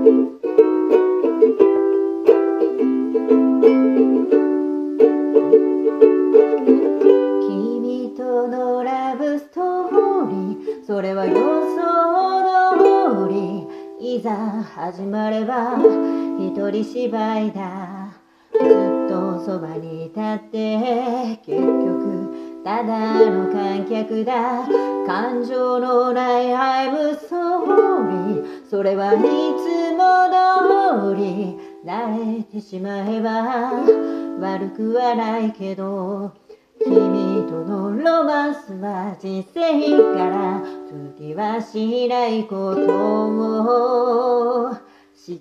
君とのラブストーリー、それは予想通り。いざ始まれば一人芝居だ。ずっとそばに立って結局ただの観客だ。感情のない I'm sorry、 それはいつも通り。慣れてしまえば悪くはないけど、君とのロマンスは人生から通じはしないことを知った。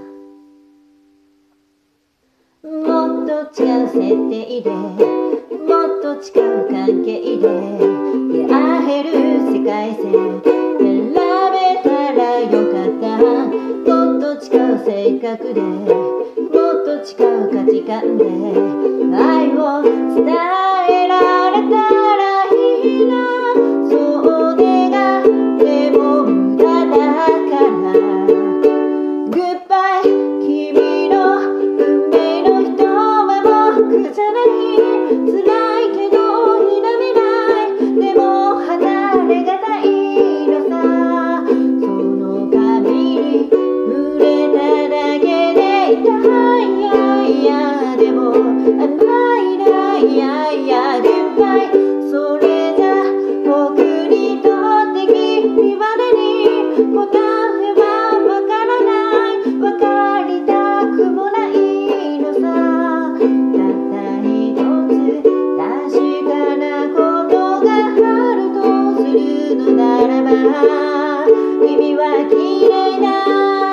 もっと違う設定で、もっと違う関係で出会える世界線選べたらよかった。もっと違う性格で、もっと違う価値観で愛を伝えられたらいいな。そう願っても無駄だから。グッバイ、君の運命の人は僕じゃない。辛いけど否めない。でも離れがたいのさ。その髪に触れただけで痛い。いやいやでも甘いな。いやいやグッバイ、それじゃ僕にとって君は何。答えはわからない。わかりたくもないのさ。たった一つ確かなことがあるとするのならば、君は綺麗だ。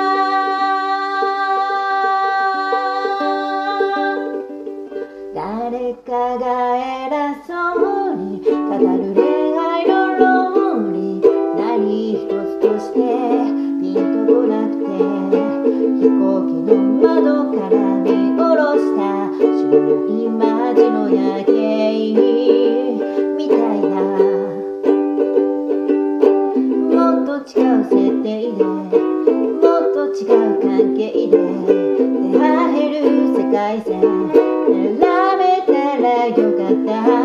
誰かが偉そうに語る恋愛の論理、何一つとしてピンとこなくて、飛行機の窓から見下ろした白い街の夜景みたいだ。もっと違う設定で、もっと違う関係で出会える世界線選べたらよかった。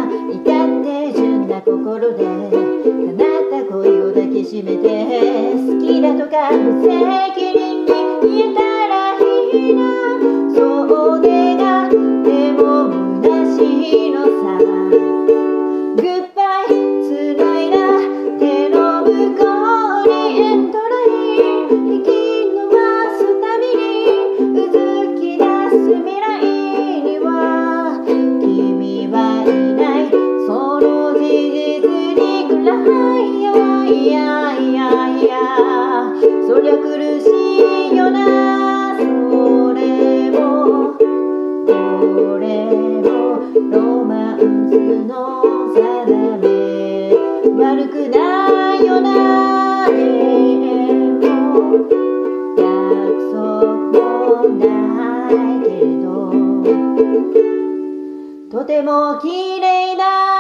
至って純な心で叶った恋を抱きしめて、好きだとか無責任に言えたらいいな。そう願っても虚しいのさ。グッバイ、繋いだ手の向こうにエンドライン、引き伸ばすたびにうずき出す未来には君はいない。その事実にくらい。いやいやいやいや、そりゃ苦しいよな。それもこれもロマンスの定め。悪くないよな。でも約束もないけれど、とても綺麗だ。